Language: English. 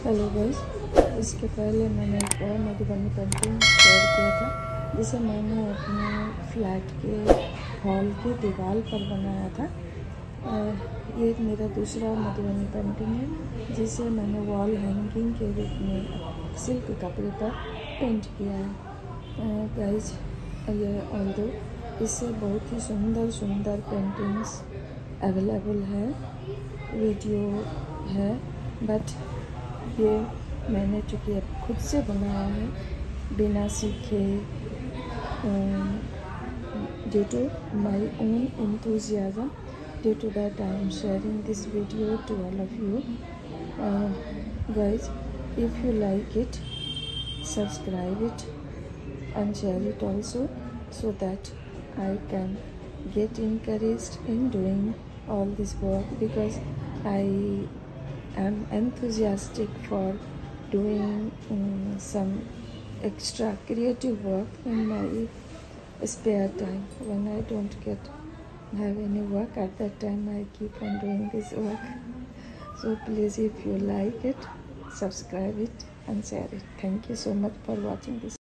Hello guys, इसके पहले मैंने एक और मधुबनी पेंटिंग शेयर किया था जिसे मैंने अपने फ्लैट के हॉल की दीवार पर बनाया था। ये मेरा दूसरा मधुबनी पेंटिंग है जिसे मैंने वॉल हैंगिंग के रूप में सिल्क कपड़े पर पेंट किया है। गाइस, ये ऑल्दो इससे बहुत ही सुंदर सुंदर पेंटिंग्स अवेलेबल है, वीडियो है, बट ये मैंने चूँकि अब खुद से बनाया है बिना सीखे, due to my own enthusiasm, due to that I am sharing this video to all of you. Guys, if you like it, subscribe it and share it also, so that I can get encouraged in doing all this work, because I am enthusiastic for doing some extra creative work in my spare time. When I don't have any work, at that time I keep on doing this work. So please, if you like it, subscribe it and share it. Thank you so much for watching this.